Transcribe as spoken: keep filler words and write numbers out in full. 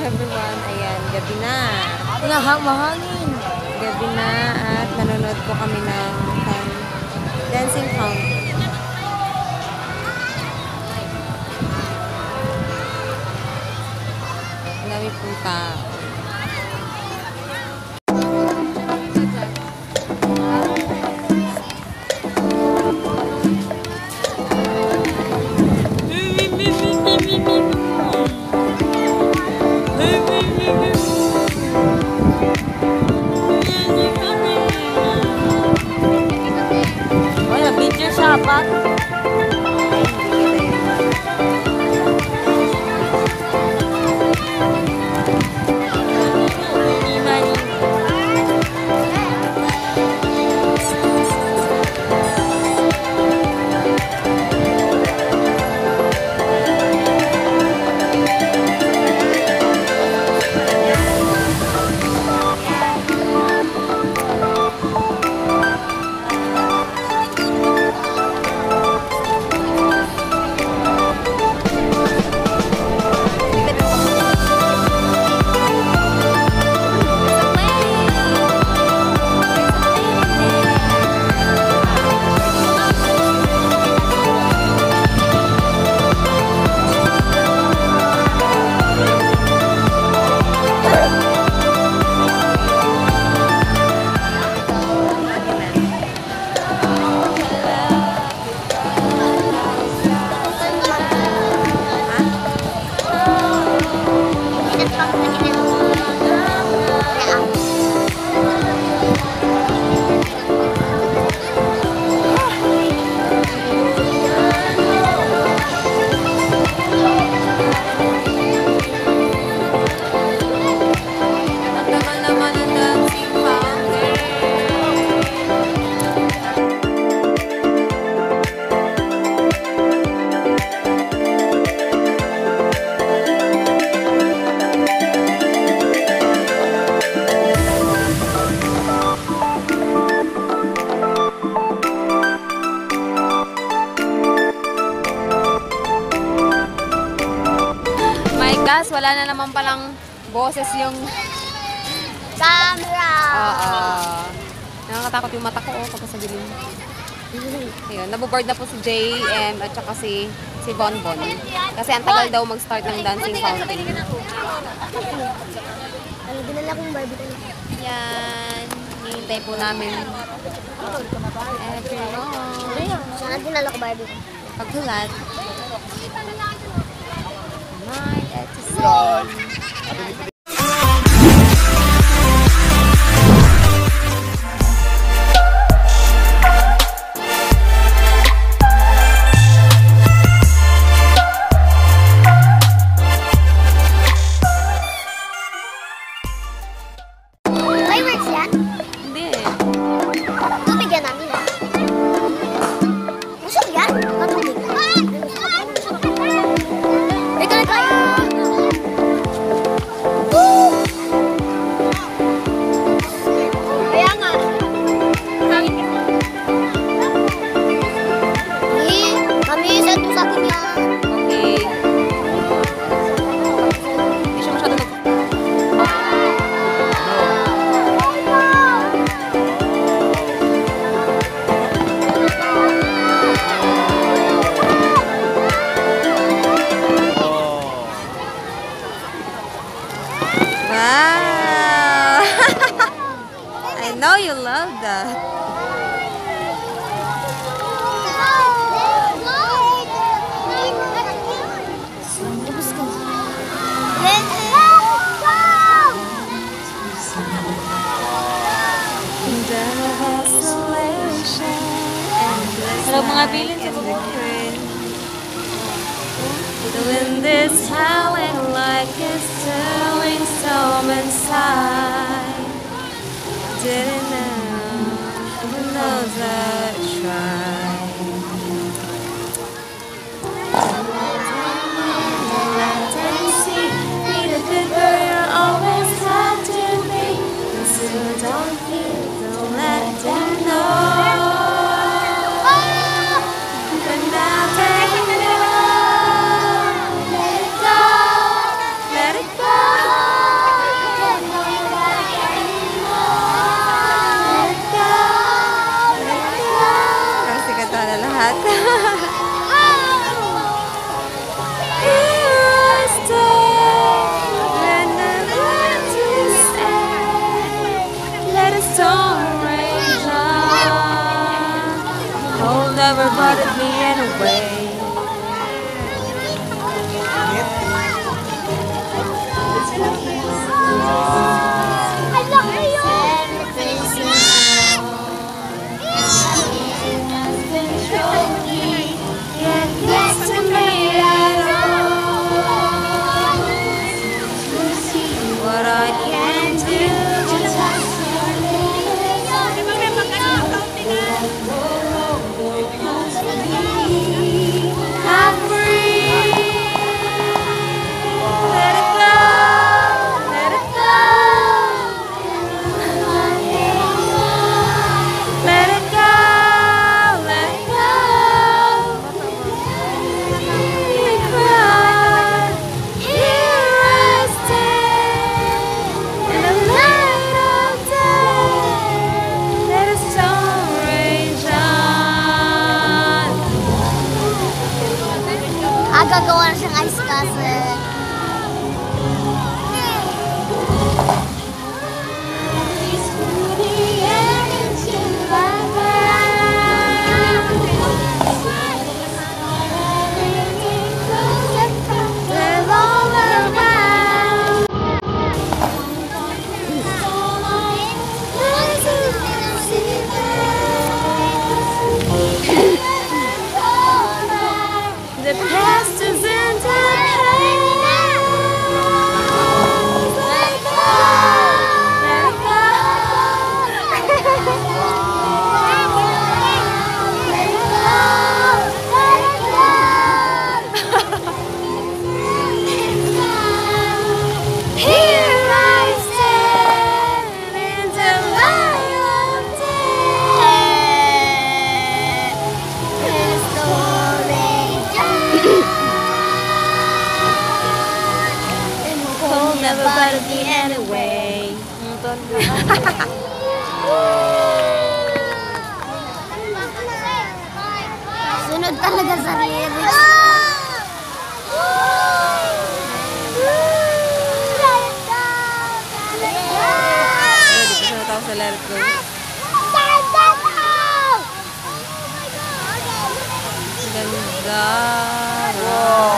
everyone. Ayan, gabi na. Wala, mahangin. Gabi na at nanonood po kami ng um, dancing fountain. Ang dami pong tao. Dapat. Gas, wala na naman palang boses yung camera. Oo. Nakakatakot yung mata ko oh, kapag sa dilim. Ayun, naboboard na po si J M at saka si si Bonbon. Kasi ang tagal daw mag-start ng dancing fountain. Ano, dinala kong Barbie ko. Yan. Hihintay po namin. Everyone. Sana dinala ko Barbie ko. Paghulat. Night at the sun. Fireworks yan? Hindi. Tubig yan namin ah. Usok yan? Matubig. Ito na tayo. Kaya nga. Eh, kami isa to sa akin yan. Okay. Hindi siya masyado mag... Wow! I know you love that. Hello mga bilin sa The wind is howling like it's turning storm inside. Didn't know, who knows I tried. Let them see, be the good girl you always had to be. So don't feel, don't let them know. But now they know. Let it go. never bother me anyway. Sunod talaga sa lyrics. Hindi ko sinataw sa Let It Go. Ganda. Wow.